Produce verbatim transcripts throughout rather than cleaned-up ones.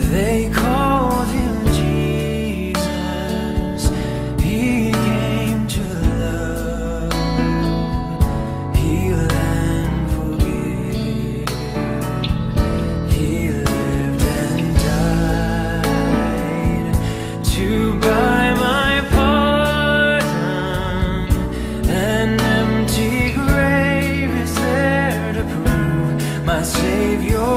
They called him Jesus. He came to love, heal and forgive. He lived and died to buy my pardon. An empty grave is there to prove my Savior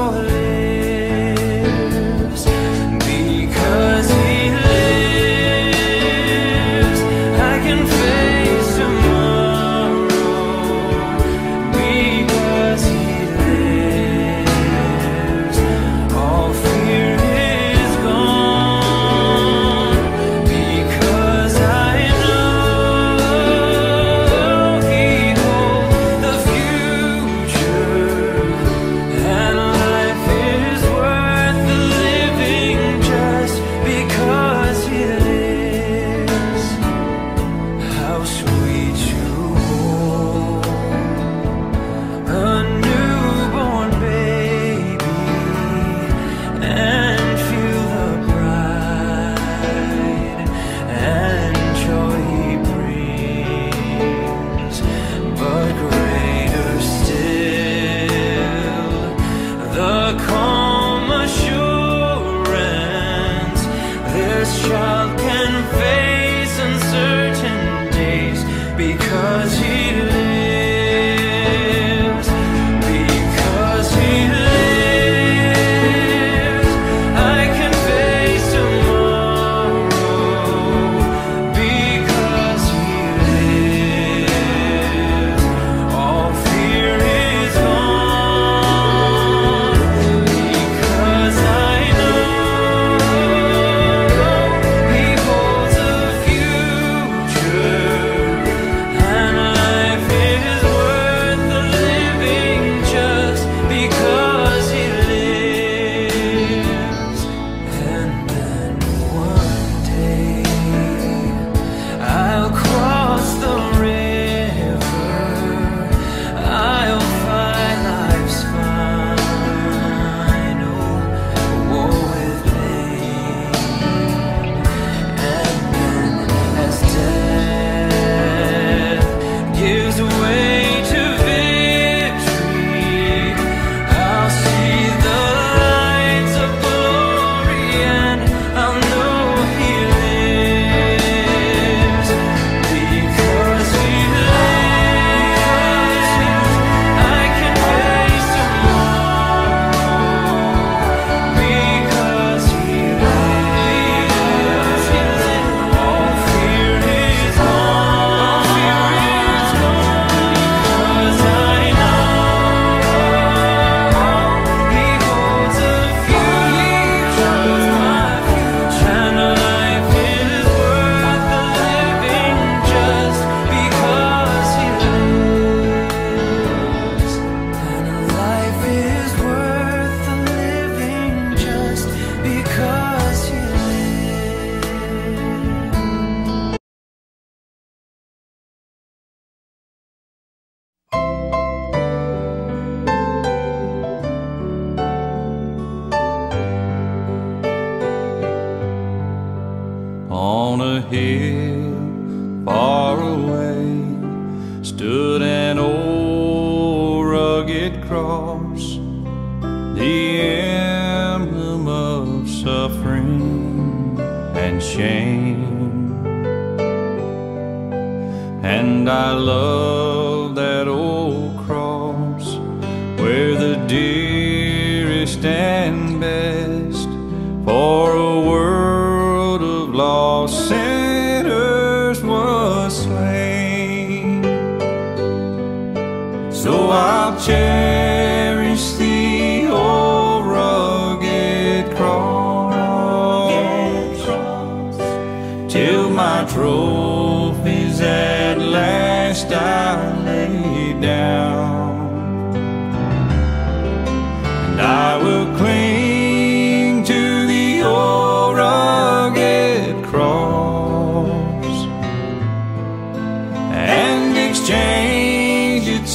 lives. Because he lives, I can face tomorrow. Because he lives, all fear is gone. Because I know he holds the future, and life is worth the living just because he lives. How sweet to hold a newborn baby and feel the pride and joy he brings. But greater still, the calm assurance this child can face uncertain days because he lives. Because he lives, I can face tomorrow. Because he lives, all fear is gone. Because I know he holds a future, and life is worth the living just because he lives. And then one day I'll cross the river, I'll find life's final war with pain. And then as death gives way to victory, I'll see the lights of glory, and I'll know he lives. Because he lives, I can face tomorrow. Because he lives, all fear is gone. Because I know he holds a future, and life is worth the living just because he lives. And life is worth the living just because he lives. On a hill far away stood an old rugged cross, the emblem of suffering and shame. And I love that old cross, where the dearest and best for a world of lost sinners was slain. So I'll cherish the old rugged cross till my trophies at last I lay down. And I will cling to the old rugged cross and exchange it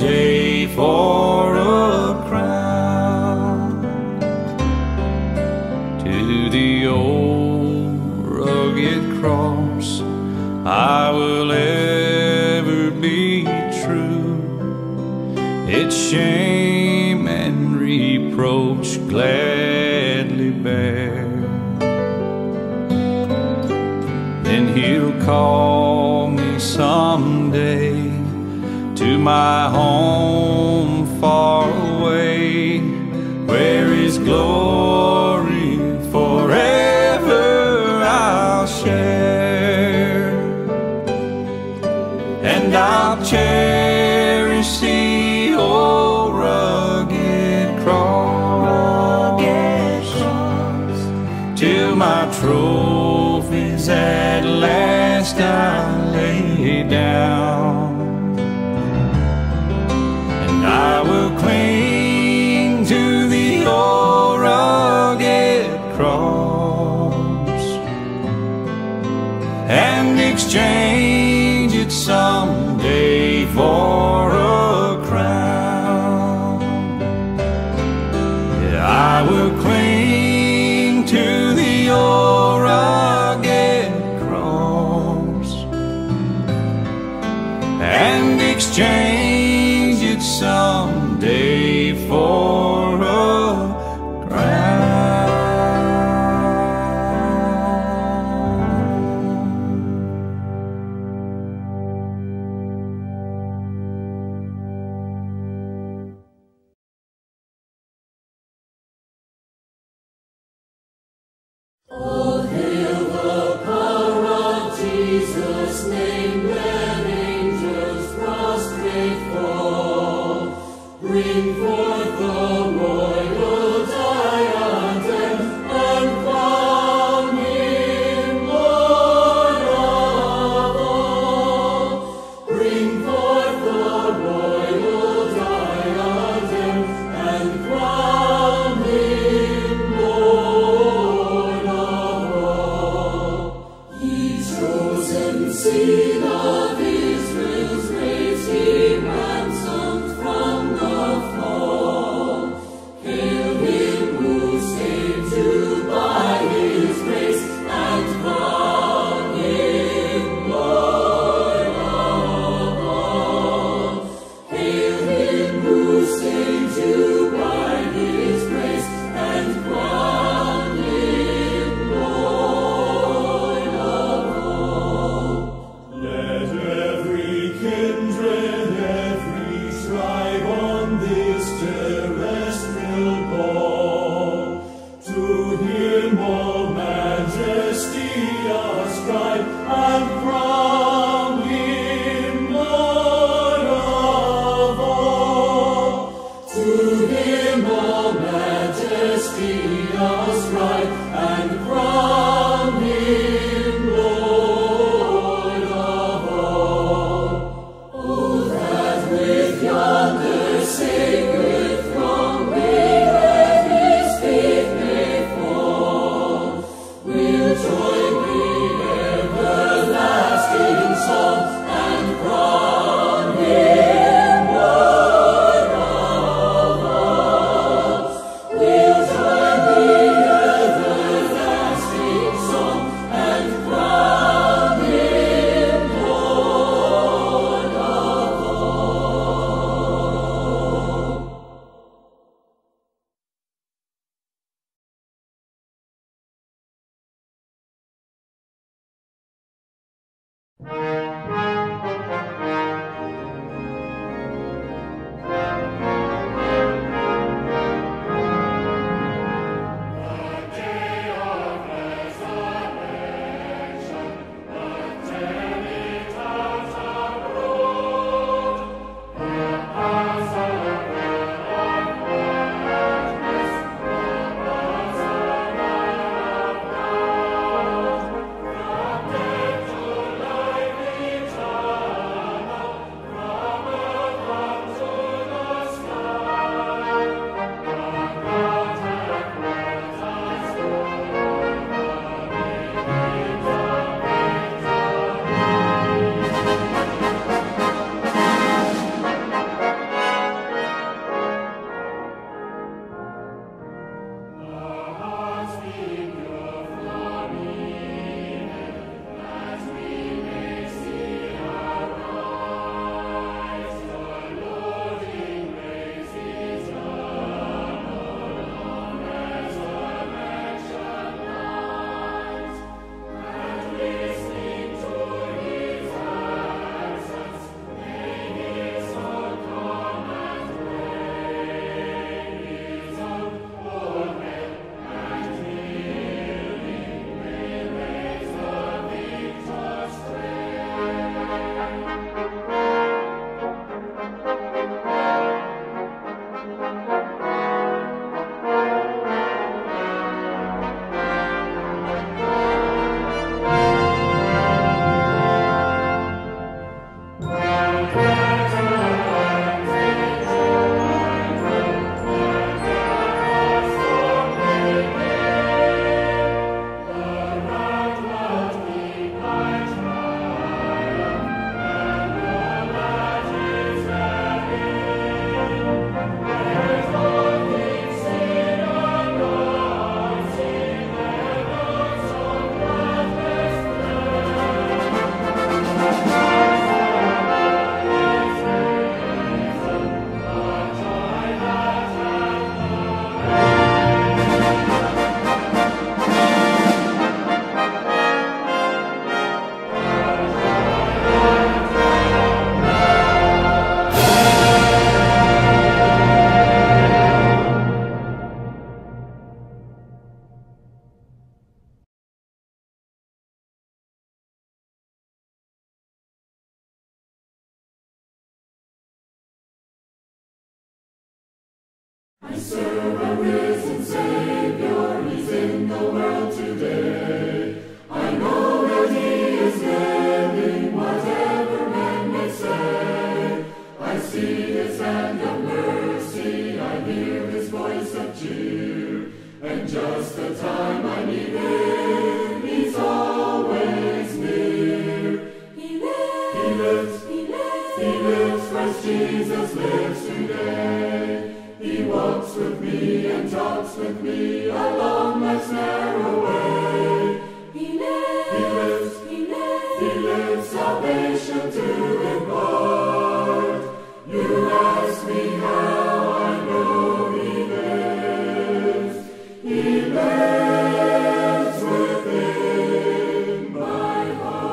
someday for a crown. to the old rugged cross. I will ever be true. Its shame and reproach gladly bear. Then He'll call me someday to my home far away, where His glory forever I'll share. And I'll cherish the old rugged cross, till my trophies at last I lay down. And I will cling to the old rugged cross and exchange it someday for a crown. Yeah, I will cling to the old rugged cross and exchange it someday for a crown. All hail the power of Jesus' name, let angels prostrate fall. Bring forth the royal diadem and crown Him Lord of all. Bring forth the royal diadem and crown Him Lord of all. Ye chosen seed of Israel's race, He ransomed from the fall. Hail Him who saved you by His grace and crown Him Lord of all. Hail Him who saved you by His grace and crown Him Lord of all. Let every kindred, every tribe on this terrestrial ball, to Him all majesty ascribe and crown Him Lord of all. To Him all majesty ascribe and crown Him Lord of all. Oh, that with yonder sacred throng we at His feet may fall. We'll join the everlasting song and crown Him Lord of all. We'll join the everlasting song and crown Him Lord of all. Life serve a risen Savior, He's in the world today. I know that He is living, whatever men may say. I see His hand of mercy, I hear His voice of cheer, and just the time I need Him, He's always near. He lives, He lives, He lives, He lives, Christ Jesus lives today. He walks with me and talks with me along life's narrow way. He lives, He lives, He lives, He lives, salvation to impart. You ask me how I know He lives. He lives within my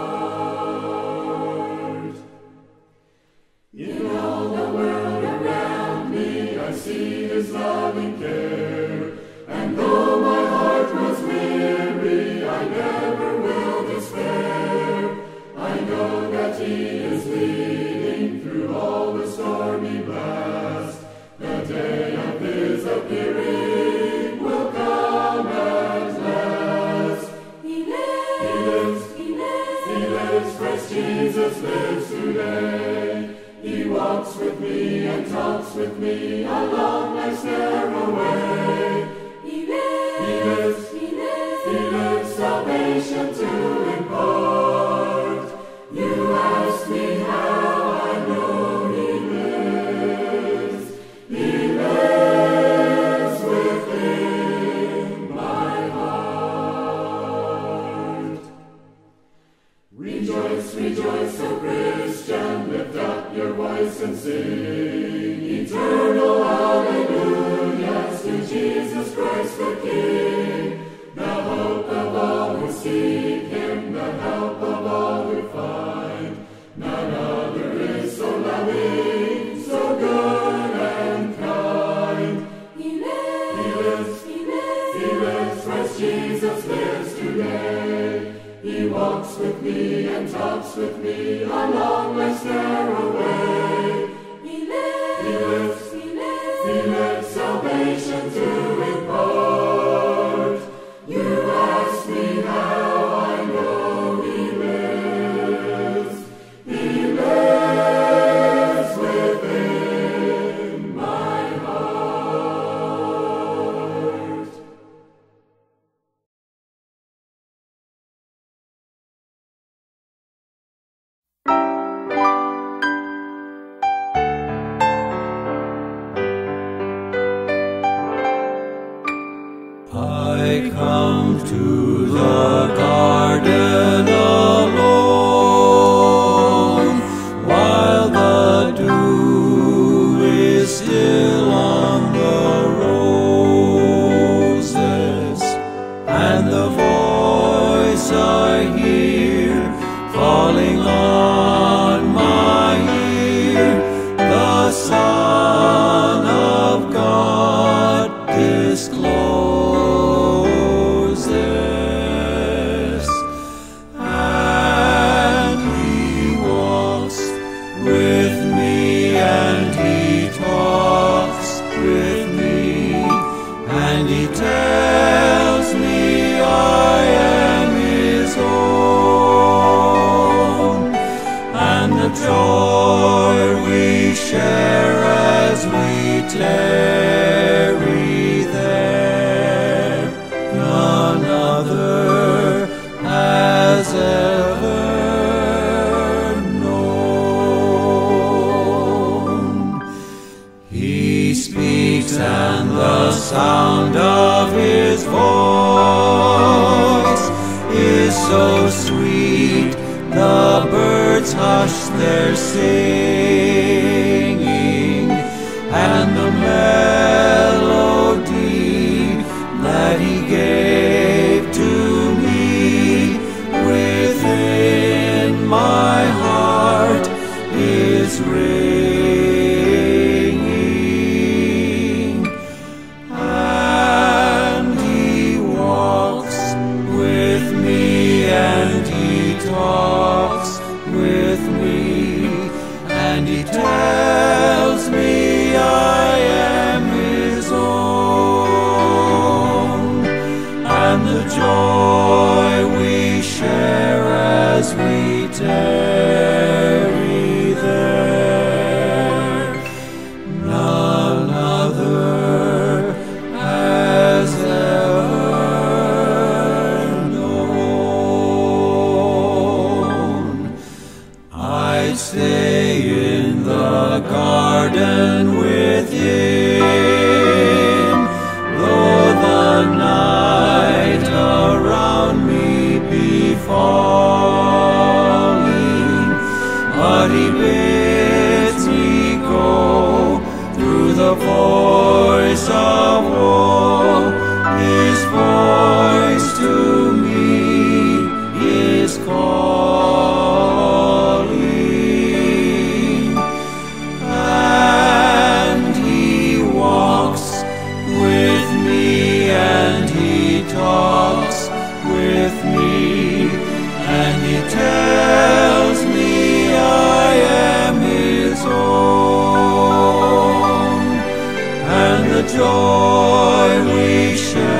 heart. In all the world around me, I see His loving care. And though my heart was weary, I never will despair. I know that He is leading through all the stormy blast. The day of His appearing will come at last. He lives, He lives, He lives, He lives, Christ Jesus lives today. He walks with me and talks with me along life's narrow way. He lives, He lives, He lives, He lives, salvation to impart. You ask me how I know He lives. He lives within my heart. Rejoice, rejoice, O Christian, lift up your voice and sing eternal hallelujahs to Jesus Christ the King, the hope of all who seek Him, the help of all who find. None other is so loving, so good and kind. He lives, He lives, He lives, He lives, Christ Jesus lives today. He walks with me and talks with me along life's narrow way. He lives, He lives, He lives, He lives, salvation to impart. You ask me how I know He lives. He lives within my heart. I come to the garden alone, while the dew is still on the roses, and the voice I hear falling on my ear, the Son of God discloses. Joy we share as we tarry there, none other has ever known. He speaks and the sound of His voice is so sweet, the birds hush their singing, and the melody that He gave to me within my heart is ringing. And He walks with me and He talks with me, and joy we share.